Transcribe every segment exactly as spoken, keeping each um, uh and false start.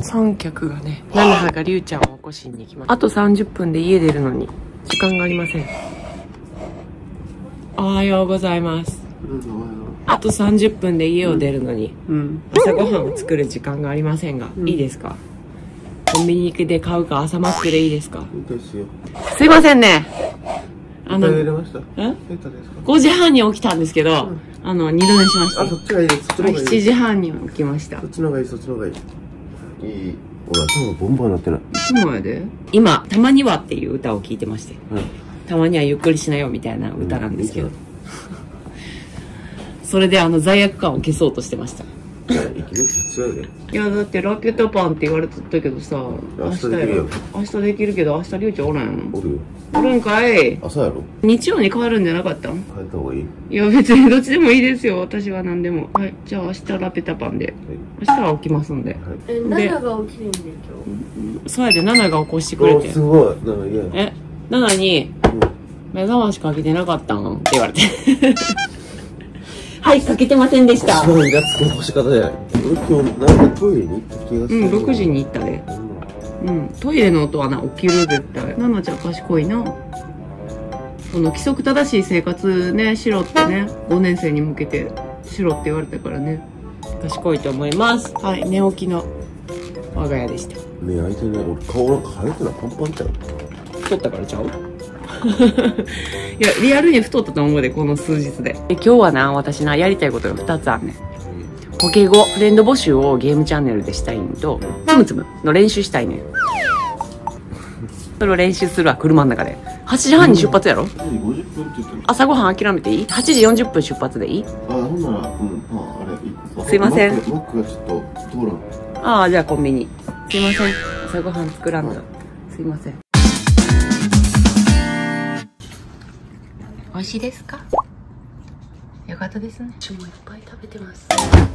三脚がね、菜の葉がりゅうちゃんを起こしに行きます。あとさんじゅっぷんで家出るのに時間がありません。おはようございます。あとさんじゅっぷんで家を出るのに、うん、朝ごはんを作る時間がありませんが、うん、いいですか？コンビニで買うか朝マックでいいですか？いいですよ。すいませんね。あの、ごじはんに起きたんですけど、うん、あの、二度寝しました。あ、そっちがいいです。そっちの方がいい。しちじはんに起きました。そっちの方がいい、そっちの方がいい。いい。俺、頭がボンバーになってない。いつもやで。今、たまにはっていう歌を聴いてまして、うん、たまにはゆっくりしなよみたいな歌なんですけど、うん、それであの、罪悪感を消そうとしてました。いや、いやだってラピュタパンって言われとったけどさ、明日やろ。明日できるけど、明日りゅうちゃんおらんやん。おるよ。おるんかい。朝やろ。日曜に帰るんじゃなかったん？帰った方がいい？いや別にどっちでもいいですよ。私は何でも。はい。じゃあ明日ラピュタパンで。はい、明日は起きますんで。はい、え、ナナが起きるんで今日。そうやで、ナナが起こしてくれて。すごい。ナナ嫌や。え、ナナに、うん、目覚ましかけてなかったんって言われて。はい、かけてませんでした。そういうやつの干し方じゃない。今日なんかトイレに行った気がする。うん、ろくじに行ったで。うん、トイレの音はな、起きる絶対。ナナちゃん賢いな。その規則正しい生活ね、しろってね、ごねん生に向けてしろって言われたからね。賢いと思います。はい、寝起きの我が家でした。ね、開いてね、俺顔なんか腫れてない、パンパンちゃう。太ったからちゃう？いや、リアルに太ったと思うで、この数日で。で今日はな、私な、やりたいことがふたつあんねん。ポケゴ、フレンド募集をゲームチャンネルでしたいんと、つむつむの練習したいねん。それを練習するわ、車の中で。はちじはんに出発やろ？はちじごじゅっぷんって言ってる。朝ごはん諦めていい？ はちじよんじゅっぷん出発でいい？あ、ほんなら、うん、あ、あれ、すいません。マックがちょっと通らん。ああ、じゃあコンビニ。すいません。朝ごはん作らんと。すいません。美味しいですか？よかったですね。私もいっぱい食べてます。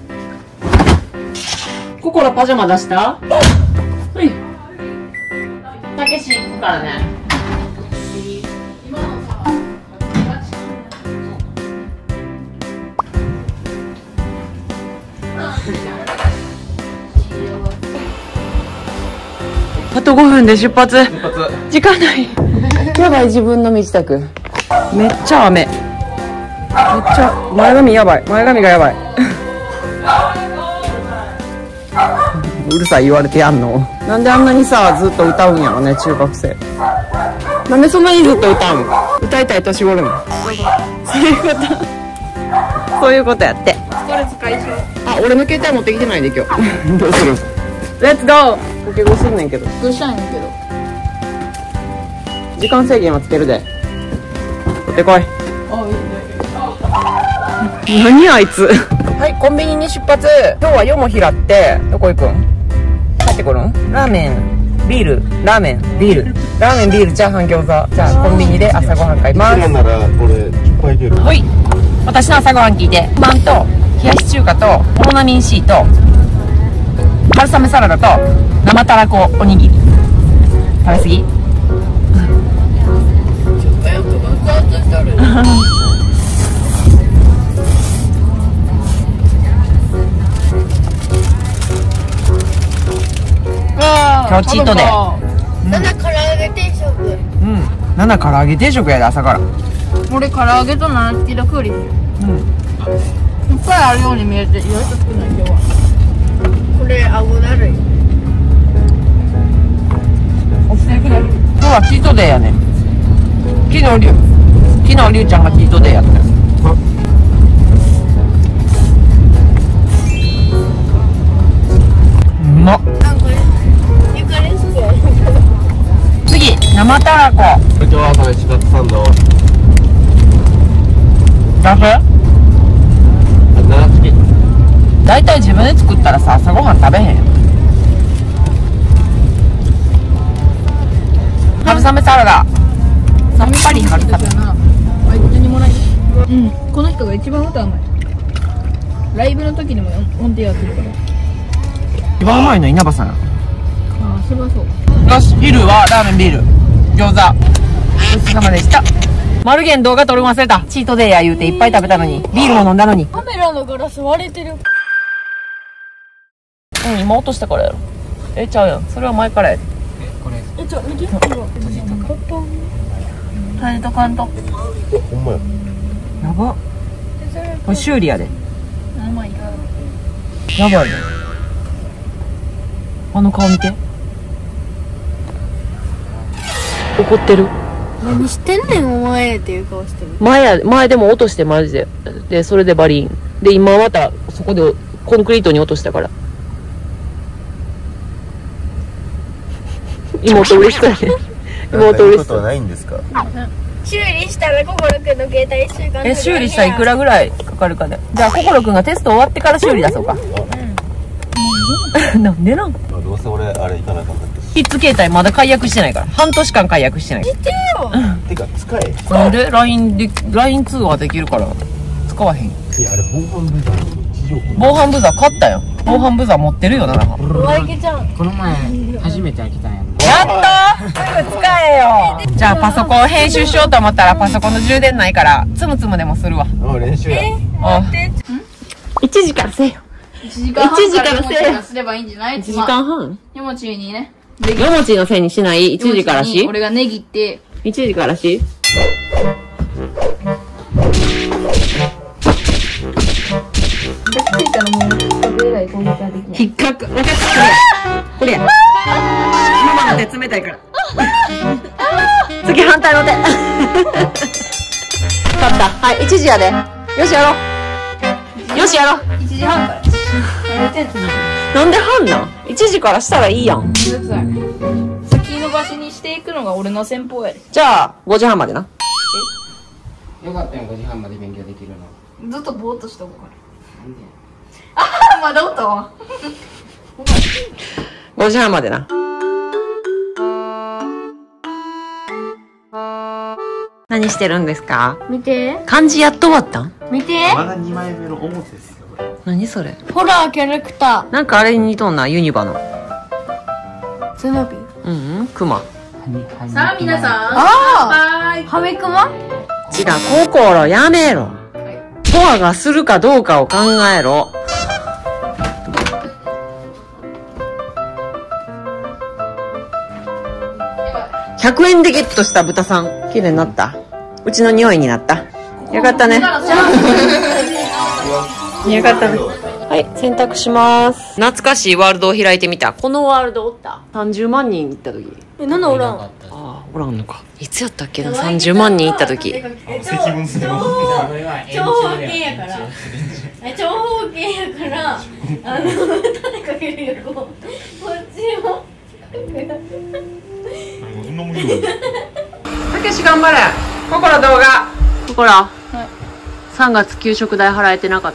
ココラパジャマ出した？はい。たけし行くからね。あとごふんで出発。出発。時間ない。やばい、自分の身支度。めっちゃ雨。めっちゃ前髪やばい。前髪がやばい。うるさい言われてやんの。なんであんなにさずっと歌うんやろね、中学生。なんでそんなにずっと歌うの？歌いたい年頃の。そういうこと。そういうことやって。ストレス解消。あ、俺の携帯持ってきてないで今日。どうする？レッツゴー。ポケゴすんねんけど。どうしたんやけど。時間制限はつけるで。取ってこい。何あいつ。はい、コンビニに出発。今日はよもひらってどこ行くん？帰ってくるん？ラーメン、ビール、ラーメン、ビール、ラーメン、ビール、チャーハン、餃子。じゃあコンビニで朝ごはん買います。ならこれいっぱいいける。はい。私の朝ごはん聞いて、パンと冷やし中華とオロナミン C と春雨サラダと生たらこおにぎり。食べ過ぎ？今日チートでなな唐揚げ定食。うんなな唐揚げ定食やで朝から。俺唐揚げとナンチキとクーリー。うんいっぱいあるように見えて意外と少ない今日は。これ顎だるい。今日はチートデーやね。昨日りゅう昨日りゅうちゃんがチートデーやった。うまっ。次生たらこ。今日は朝飯カツサンド。だけ？あ、ななチキ。だいたい自分で作ったらさ朝ごはん食べへん。春雨サラダ。さっぱり春雨。あいつにもらい。うん、この人が一番歌うまい。ライブの時にも音程やってるから。一番うまいの稲葉さん。ああ、それはそう。よし、昼はラーメン、ビール、餃子。ごちそうさまでした。マルゲン動画撮る忘れた。チートデーや言うていっぱい食べたのに、ビールも飲んだのに。カメラのガラス割れてる。うん、今落としたからやろ。 え、ちゃうやん。それは前からやで。 これえ、ちょ、見て。 閉じとか閉じとかんと。 え、ほんまや。 やば。これ修理やで。やばいね。あの顔見て。怒ってる。 何してんねん、お前っていう顔してる。 前や、前でも落としてマジで。で、それでバリン。で、今またそこでコンクリートに落としたから。妹嬉しそうやね。妹嬉しそう。 ないんですか？ 修理したら心くんの携帯いっしゅうかん。 え、修理したらいくらぐらいかかるかね。じゃあ、心くんがテスト終わってから修理出そうか。うん。なんでなん？ どうせ俺あれ行かなかったし。 キッズ携帯まだ解約してないから。半年間解約してない。 見てよ。 てか使え。 なんで ライン で、ライン 通話できるから使わへん。 いや、あれ防犯ブザーの地上波。 防犯ブザー買ったよ。防犯ブザー持ってるよな。やおあげちゃん。 この前初めて開けたんやん。 ったー、すぐ使えよ。じゃあパソコン編集しようと思ったらパソコンの充電ないからつむつむでもするわ。 あ、練習や。 いちじからせよ。 いちじかんはんからよもちがすればいいんじゃない？ いちじかんはんよもちにね。 よもちのせいにしない？ いち 時からし？ 俺がネギって。 いちじからし？引っかく。分かった。これや。ママの手冷たいから。次反対の手。勝った。はい、いちじやで。よしやろう。よしやろう。 いちじはんから。 なんで半なん？ いち 時からしたらいいやん。 先延ばしにしていくのが俺の戦法やで。 じゃあ、ごじはんまでな。 え？よかったよ、ごじはんまで勉強できるの。 ずっとぼーっとしとこうかなんで？ ら。あまだおったわ。 ごじはんまでな。何してるんですか？ 見て。 漢字やっと終わったん？ 見て。 まだにまいめの表ですよ、これ。 何それ？ ホラーキャラクタなんかあれに似とんな、ユニバの。 ー。ツノビ。 うんうん、クマ。 さあ皆さん。 ああ。ハメクマ？ 違う、心やめろ。トアがするかどうかを考えろ。ひゃくえんでゲットした豚さん。綺麗になった。うちの匂いになった。よかったね。よかったね。はい、選択します。懐かしいワールドを開いてみた。このワールドおった？ さんじゅうまんにん行った時。 え、なんだおらん。 ああ、おらんのか。いつやったっけな、さんじゅうまんにん行った時。 長方形やから。長方形やから、あの、歌でかけるよ、こう。こっちも。 たけし頑張れ。ここら動画。ここら。さんがつ給食代払えてなかった。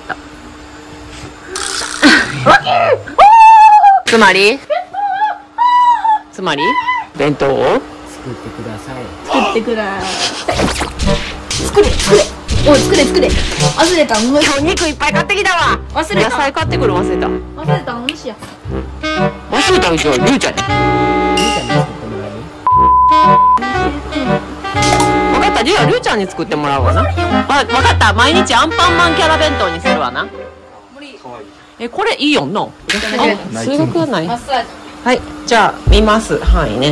つまりつまり弁当を作ってください。 作ってください。作れ作れ。おい作れ作れ。忘れた。 今日肉いっぱい買ってきたわ。 忘れた。 野菜買ってくる忘れた。 忘れた。無視や。 忘れたうちはりゅうちゃんや。分かった、りゅうはりゅうちゃんに作ってもらうわな。あ、分かった、毎日アンパンマンキャラ弁当にするわな。え、これいいよんな。あ、数学はない。 マッサージ。 はい、じゃあ見ます範囲ね。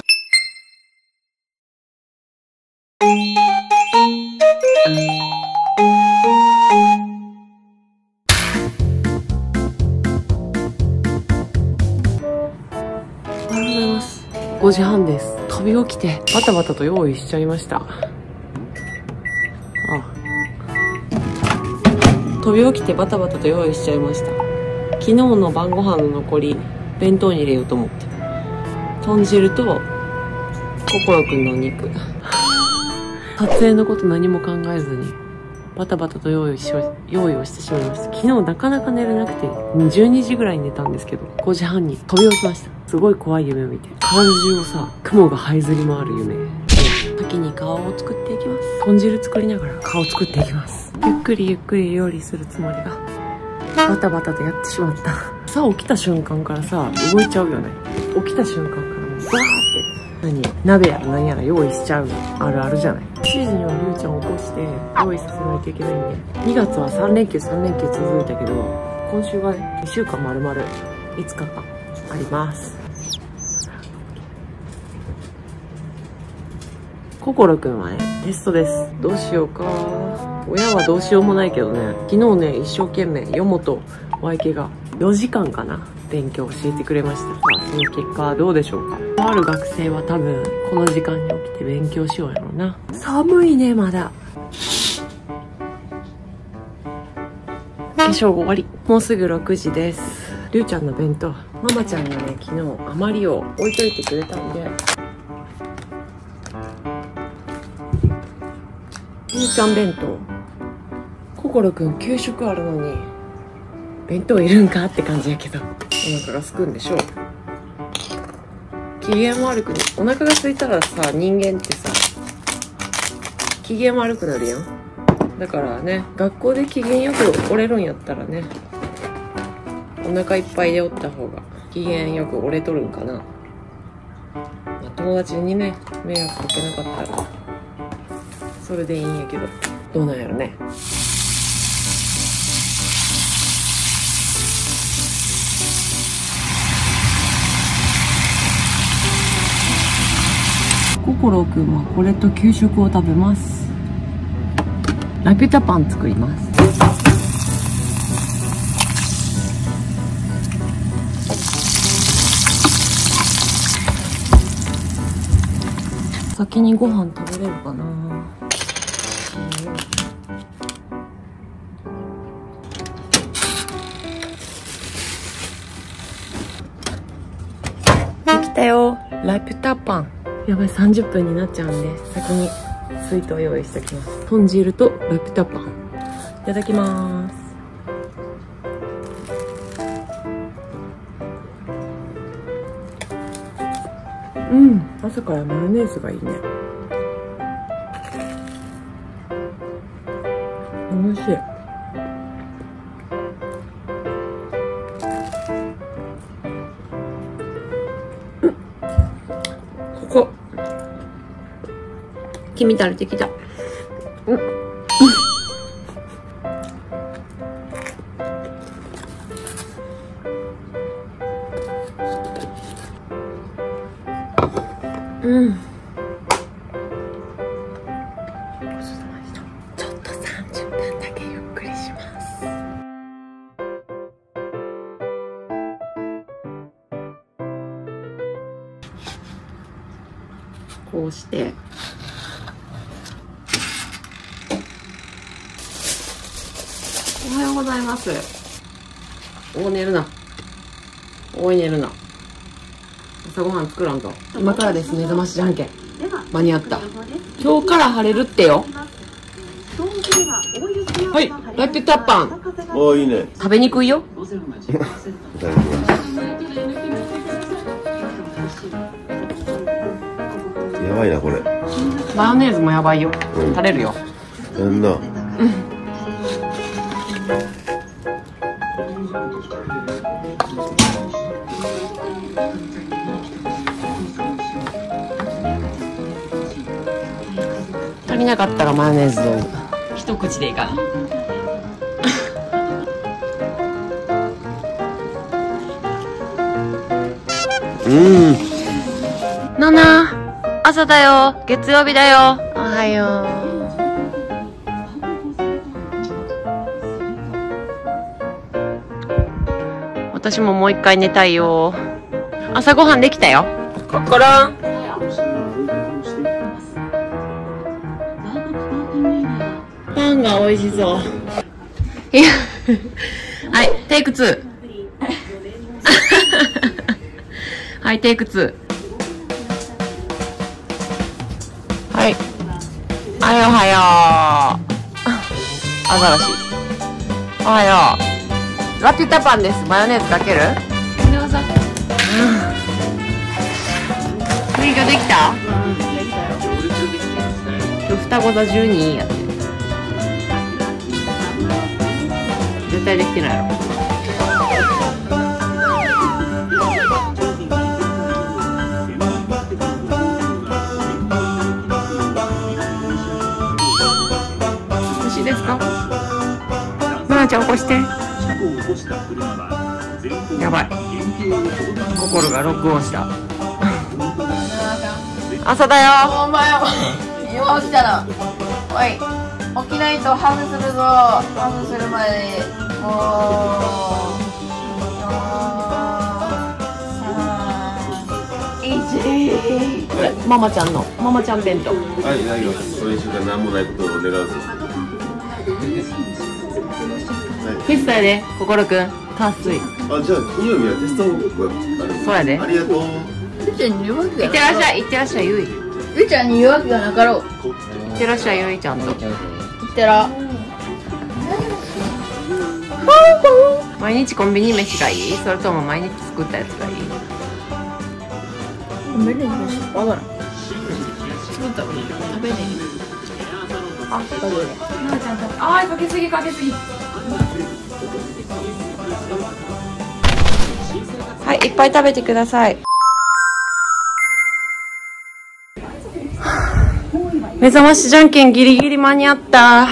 おはようございます。ごじはんです。飛び起きてバタバタと用意しちゃいました。あ、飛び起きてバタバタと用意しちゃいました。昨日の晩ご飯の残り弁当に入れようと思って、豚汁と心くんのお肉撮影のこと何も考えずにバタバタと用意し用意をしてしまいました。昨日なかなか寝れなくてじゅうにじぐらいに寝たんですけど、ごじはんに飛び起きました。すごい怖い夢を見て、体中をさ雲が這いずり回る夢。先に顔を作っていきます。豚汁作りながら顔を作っていきます。ゆっくりゆっくり料理するつもりがバタバタとやってしまった。さあ起きた瞬間からさ動いちゃうよね。起きた瞬間からもうバーって何鍋やら何やら用意しちゃうあるあるじゃない。しちじにはりゅうちゃんを起こして用意させないといけないんで、にがつはさんれんきゅうさんれんきゅう続いたけど、今週はねいっしゅうかんまるまるいつかかんあります。 心くんはねテストです。どうしようか。親はどうしようもないけどね、昨日ね一生懸命ヨモとワイケがよじかんかな勉強教えてくれました。まあその結果はどうでしょうか。ある学生は多分この時間に起きて勉強しようやろうな。寒いねまだ。化粧終わり。もうすぐろくじです。りゅうちゃんの弁当、ママちゃんがね昨日余りを置いといてくれたんで、りゅうちゃん弁当。心くん給食あるのに弁当いるんかって感じやけど、お腹がすくんでしょう。機嫌悪くね、お腹が空いたらさ、人間ってさ機嫌悪くなるやん。だからね、学校で機嫌よく折れるんやったらね、お腹いっぱいでおった方が機嫌よく折れとるんかな。まあ、友達にね迷惑かけなかったらそれでいいんやけど、どうなんやろね。心くんはこれと給食を食べます。ラピュタパン作ります。先にご飯食べれるかな。できたよ、ラピュタパン。やばい、さんじゅっぷんになっちゃうんで先に水筒用意しておきます。豚汁とラピュタパンいただきます。うん、朝からマヨネーズがいいね。おいしい。ここ黄身垂れてきた。うんうん。ちょっとさんじゅっぷんだけゆっくりします。こうしておはようございます。お寝るな、おい寝るな。朝ごはん作らんと。今からですね、目覚ましじゃんけん間に合った。今日から晴れるってよ。はい、ラピュタパン。 おーいいね。 食べにくいよ。 やばいなこれ。 マヨネーズもやばいよ。うん、垂れるよ。 やんな。うん。 足りなかったらマヨネーズどうぞ。一口でいいかな。 うん。 ナナ、朝だよ。月曜日だよ。おはよう。私ももう一回寝たいよ。朝ごはんできたよ。ここらん。パンが美味しそう。いや、はい、テイクツー。はい、テイクツー。はい。はい、おはよう。アザラシ。おはよう。ラピュタパンです。マヨネーズかける？どうぞ。勉強できた？うん、できたよ。今日双子座じゅうにんやって。絶対できてないやろ。美味しいですか？まなちゃん起こして。やばい。心がロックオンした。朝だよ。 今起きたの。おい、起きないとハグするぞ。ハグする前にもうさん、いち。ママちゃんのママちゃん弁当。 はい、ないよ。このいっしゅうかん何もないことを願うぞ。 テストやで、心くん。淡水。 あ、じゃあ金曜日はテスト報告がある。 そうやで。 ありがとう。 ゆうちゃんに言うわけいってらっしゃい、いってらっしゃい、ゆい。 ゆうちゃんに言うわけがなかろう。 いってらっしゃい、ゆいちゃんと。 いってら。 毎日コンビニ飯がいい？それとも毎日作ったやつがいい？ コンビニ飯わからん。作ったこと食べれへん。あ、食べれへん。なあちゃんと。 あー、かけすぎかけすぎ。はい、いっぱい食べてください。目覚ましじゃんけんギリギリ間に合った。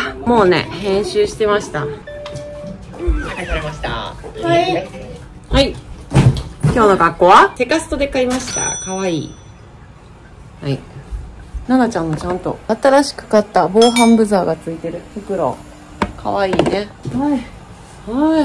もうね、編集してました。 はい、されました。 はい。 はい。今日の学校はセカストで買いました。かわいい。はい。ななちゃんもちゃんと新しく買った防犯ブザーがついてる袋。かわいいね。はい。はい。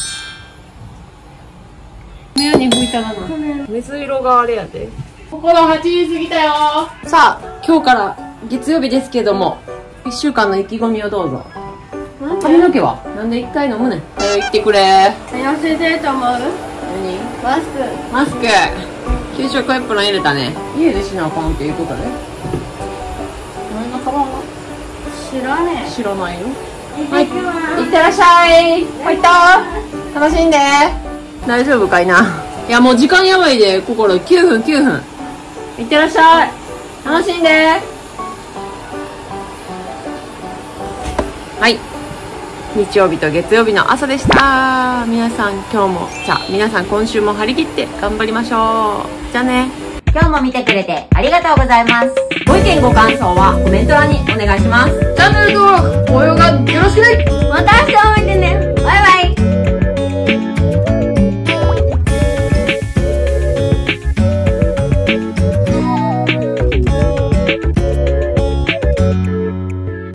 目に拭いたらな。水色があれやで。ここのはちじ過ぎたよ。さあ、今日から月曜日ですけども、いっしゅうかんの意気込みをどうぞ。髪の毛はなんで一回飲むねん。早言ってくれ。 痩せてると思う？ 何？ マスク。 マスク。給食エプロン入れたね。家でしなあかんっていうことで。何のカバンは？ 知らねえ。 知らないよ。はい。いってらっしゃい。ファイトー。楽しんで。大丈夫かいな。いやもう時間やばいで、心きゅうふんきゅうふん。いってらっしゃい。楽しんで。はい。日曜日と月曜日の朝でした。皆さん今日も、じゃあ皆さん今週も張り切って頑張りましょう。じゃあね。 今日も見てくれてありがとうございます。 ご意見ご感想はコメント欄にお願いします。 チャンネル登録、高評価よろしくね。 また明日も見てね。